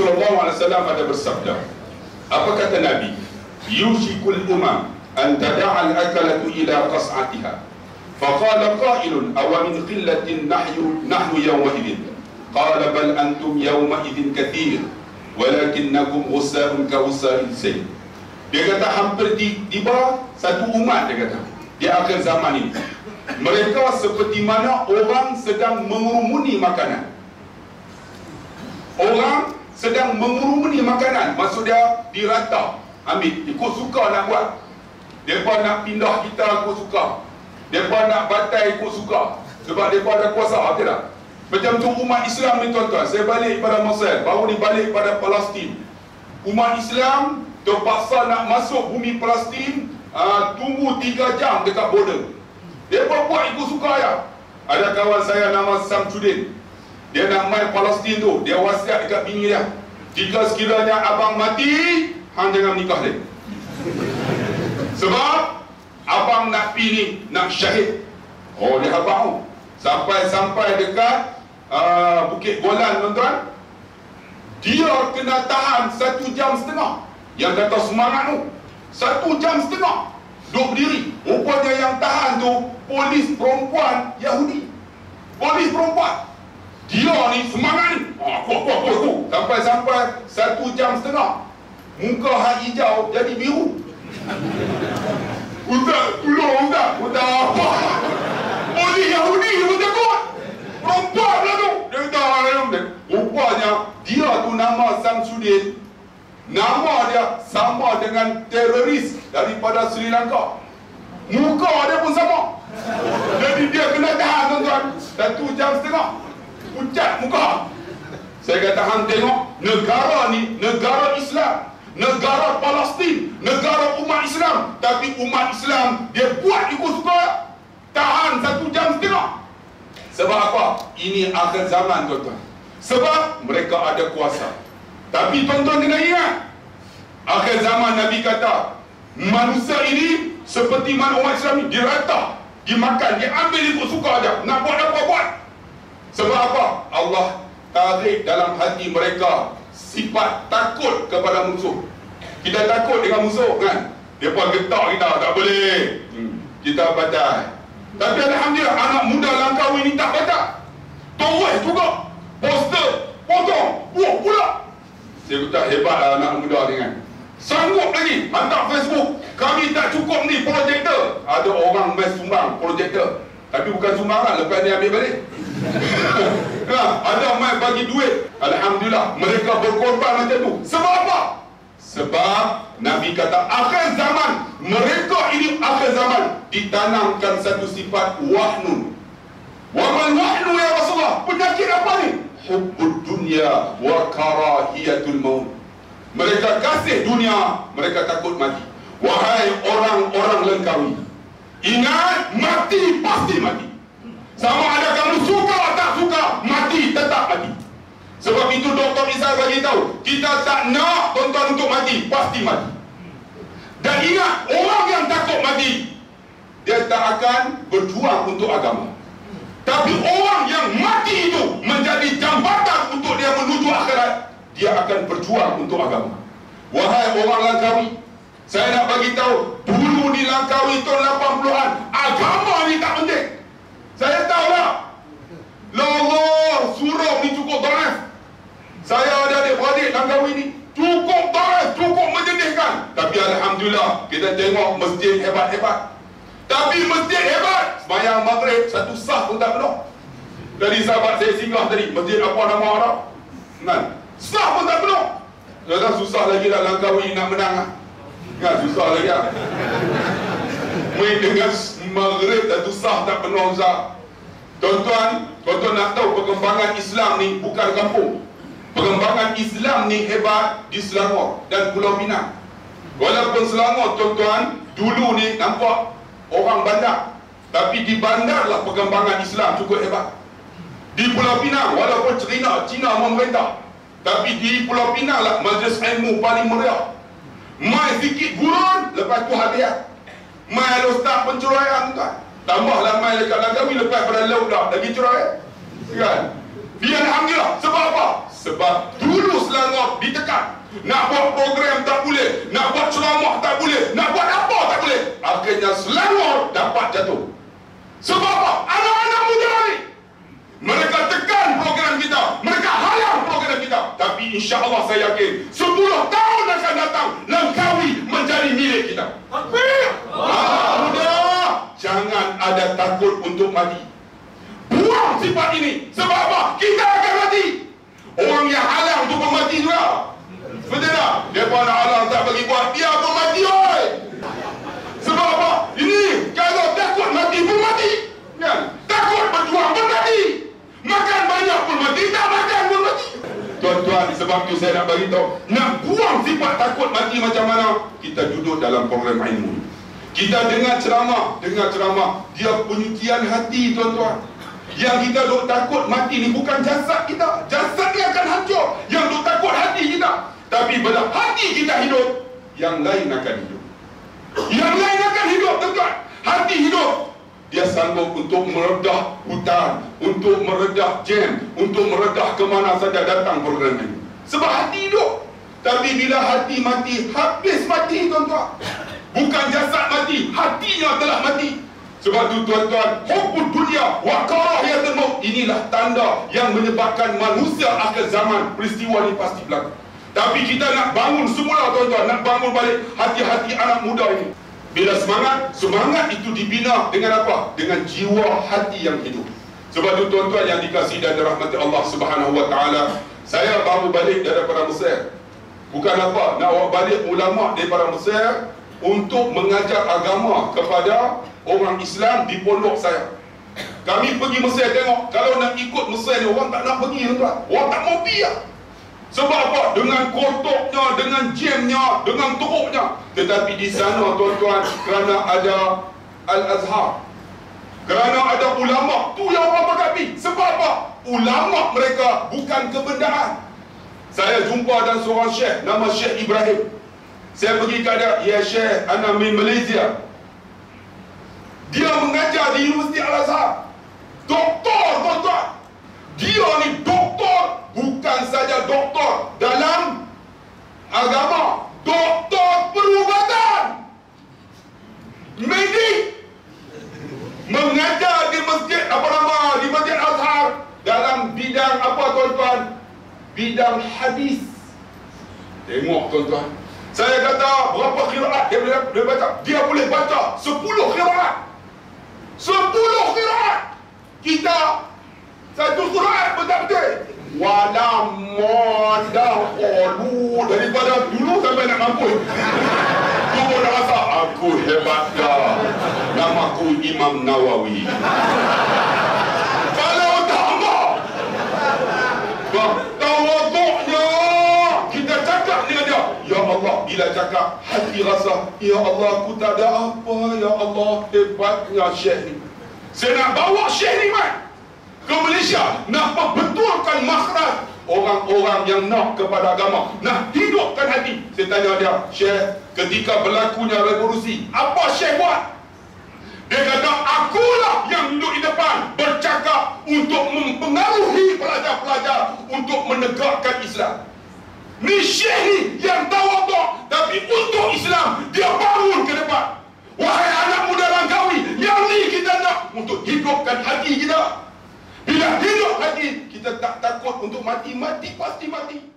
Rasulullah SAW ada bersabda, apa kata Nabi? Yushikul umam an tada'al akalatu ila qas'atiha. Faqala qailun aw min qillatin nahnu yawma idin. Qala bal antum yawma idin kathir walakinnakum ghussa'un ka ghussa'il sayl. Dia kata hampir tiba satu umat, dia kata di akhir zaman ini mereka seperti mana orang sedang mengurumuni makanan. Orang sedang mengurumuni makanan, maksud dia dirata, ambil ikut suka nak buat. Mereka nak pindah kita ikut suka, mereka nak batai ikut suka, sebab mereka ada kuasa, tidak? Macam tu umat Islam ni tuan-tuan. Saya balik pada Mesir, baru ni balik pada Palestin. Umat Islam terpaksa nak masuk bumi Palestin, tunggu 3 jam dekat border. Mereka buat ikut suka ya. Ada kawan saya nama Samsudin, dia nak main Palestin tu, dia wasiat dekat bini dia, jika sekiranya abang mati, hang jangan nikah dia. Sebab abang nak pergi ni, nak syahid. Oh, dia abang sampai dekat Bukit Golan, tuan-tuan, dia kena tahan 1,5 jam. Yang kata semangat tu 1,5 jam duduk berdiri. Rupanya yang tahan tu polis perempuan Yahudi, polis perempuan. Dia ni semangat ni, aku sampai 1,5 jam. Muka hak hijau jadi biru. Ustaz, tolong Ustaz apa? Polis Yahudi pun takut. Perempuan lah tu. Dia kata, rupanya dia tu nama Samsudin, nama dia sama dengan teroris daripada Sri Lanka. Muka dia pun sama. Jadi dia kena tahan, tuan-tuan, 1,5 jam. Pucat muka. Saya kata, hang tengok negara ni, negara Islam, negara Palestin, negara umat Islam, tapi umat Islam dia buat ikut suka, tahan 1,5 jam. Sebab apa? Ini akhir zaman, tuan-tuan. Sebab mereka ada kuasa. Tapi tuan-tuan kena ingat, akhir zaman Nabi kata, manusia ini seperti mana umat Islam ni, dirata, dimakan, diambil ikut suka aja. Nak buat apa buat. Sebab apa? Allah tarik dalam hati mereka sifat takut kepada musuh. Kita takut dengan musuh kan, dia pun getak kita, tak boleh, kita batal. Tapi alhamdulillah anak muda Langkawi ni tak batal, toreh juga, poster, potong, buah pula. Saya kata hebatlah anak muda ni kan, sanggup lagi hantar Facebook, kami tak cukup ni projektor. Ada orang main sumbang projektor, tapi bukan sumbangan, lepas dia ambil balik. Ada main bagi duit, alhamdulillah mereka berkorban macam tu. Sebab apa? Sebab Nabi kata akhir zaman, mereka ini akhir zaman ditanamkan satu sifat wahnun. Wamal wahnu ya Rasulullah, penyakit apa ni? Hubbud dunya wa karahiyatul maut. Mereka kasih dunia, mereka takut mati. Wahai orang-orang Langkawi, ingat, mati pasti mati. Sama ada kamu suka tak suka, mati tetap mati. Sebab itu Dr. Isa bagi tahu, kita tak nak tuan-tuan untuk mati, pasti mati. Dan ingat, orang yang takut mati, dia tak akan berjuang untuk agama. Tapi orang yang mati itu menjadi jambatan untuk dia menuju akhirat, dia akan berjuang untuk agama. Wahai orang Langkawi, saya nak bagi tahu, dulu di Langkawi tahun 80-an, agama ni tak penting. Saya tahu lah, Allah surau ni cukup dhaif. Saya ada adik-beradik Langkawi ni, cukup dhaif, cukup menyedihkan. Tapi alhamdulillah, kita tengok masjid hebat-hebat. Tapi masjid hebat, sembahyang maghrib satu sah pun tak penuh. Dari sahabat saya singgah tadi, masjid apa nama Arab kan, sah pun tak penuh. Kata susah lagi lah Langkawi nak menang kan, susah lagi lah. Main dengan maghrib satu sah tak penuh, Ustaz. Tuan-tuan nak tahu perkembangan Islam ni bukan kampung. Perkembangan Islam ni hebat di Selangor dan Pulau Pinang. Walaupun Selangor, tuan-tuan, dulu ni nampak orang bandar, tapi di bandar lah perkembangan Islam cukup hebat. Di Pulau Pinang, walaupun Cina memerintah, tapi di Pulau Pinang lah majlis ilmu paling meriah. Mai sikit gurun, lepas tu hadiah. Mai ada ustaz penceraian, tuan. Tambahlah mai dekat Langkawi, lepas pada laut dah lagi cerai kan. Biar Alhamdulillah. Sebab apa? Sebab dulu Selangor ditekan. Nak buat program tak boleh, nak buat ceramah tak boleh, nak buat apa tak boleh. Akhirnya Selangor dapat jatuh. Sebab apa? Anak-anak muda ni, mereka tekan program kita, mereka halang program kita. Tapi insya-Allah saya yakin 10 tahun akan datang, Langkawi menjadi milik kita. Muda, jangan ada takut untuk mati. Buang sifat ini. Sebab apa? Kita akan mati. Orang yang halang untuk mati juga. Betul tak? Mereka nak halang tak bagi buat, dia pun mati, oi. Sebab apa? Ini kalau takut mati pun mati, kan? Takut berjuang pun mati, makan banyak pun mati, tak makan pun mati. Tuan-tuan, sebab tu saya nak bagi tahu, nak buang sifat takut mati macam mana? Kita duduk dalam program ilmu. Kita dengar ceramah, dia penyucian hati, tuan-tuan. Yang kita duk takut mati ni bukan jasad kita. Jasad ni akan hancur. Yang duk takut hati kita. Tapi bila hati kita hidup, yang lain akan hidup. Yang lain akan hidup, tuan-tuan. Hati hidup. Dia sanggup untuk meredah hutan, untuk meredah jam, untuk meredah kemana saja datang program ini. Sebab hati hidup. Tapi bila hati mati, habis mati, tuan-tuan. Bukan jasad mati, hatinya telah mati. Sebab itu tuan-tuan, hubbud dunia wa karahiyatul maut, inilah tanda yang menyebabkan manusia akhir zaman. Peristiwa ini pasti berlaku. Tapi kita nak bangun semula, tuan-tuan, nak bangun balik hati-hati anak muda ini. Bila semangat itu dibina dengan apa? Dengan jiwa hati yang hidup. Sebab itu tuan-tuan yang dikasihi dan dirahmati Allah Subhanahu wa taala, saya baru balik daripada Mesir. Bukan apa, nak bawa balik ulama daripada Mesir untuk mengajar agama kepada orang Islam di pondok saya. Kami pergi Mesir tengok, kalau nak ikut Mesir ni orang tak nak pergi, tuan-tuan. Orang tak mau pergi lah. Sebab apa? Dengan kotoknya, dengan jamnya, dengan teruknya. Tetapi di sana, tuan-tuan, kerana ada Al-Azhar, kerana ada ulama, tu yang orang berkapi. Sebab apa? Ulama mereka bukan kebendaan. Saya jumpa dan seorang syekh, nama Syekh Ibrahim. Saya pergi ke dia, ya Syekh, ana min Malaysia. Dia mengajar di Universiti Al-Azhar. Doktor, tuan-tuan. Dia ni doktor, bukan saja doktor dalam agama, doktor perubatan, medik. Mengajar di masjid, di Masjid Azhar dalam bidang apa, tuan-tuan? Bidang hadis. Tengok, tuan-tuan. Saya kata, berapa qiraat dia boleh baca? Dia boleh baca 10 qiraat. 10 qiraat. Kita satu qiraat betul-betul. Wala moda qalu, daripada dulu sampai nak mampu. Tu pun dah rasa aku hebat dah. Namaku Imam Nawawi. Kalau tambah tawaduknya, kita cakap dengan dia, ya Allah, bila cakap hati rasa, ya Allah, aku tak ada apa, ya Allah, hebatnya Syekh ni. Saya nak bawa Syekh ni ke Malaysia, nak membetulkan makhraj orang-orang yang nak kepada agama, nak hidupkan hati. Saya tanya dia, Syekh, ketika berlakunya revolusi, apa Syekh buat? Dia kata, akulah yang duduk di depan bercakap untuk mempengaruhi pelajar-pelajar untuk menegakkan Islam. Ni Syekh ni yang tawaduk, tapi untuk Islam dia bangun ke depan. Wahai anak muda Langkawi, yang ni kita nak untuk hidupkan hati kita. Bila hidup hati, kita tak takut untuk mati. Mati pasti mati.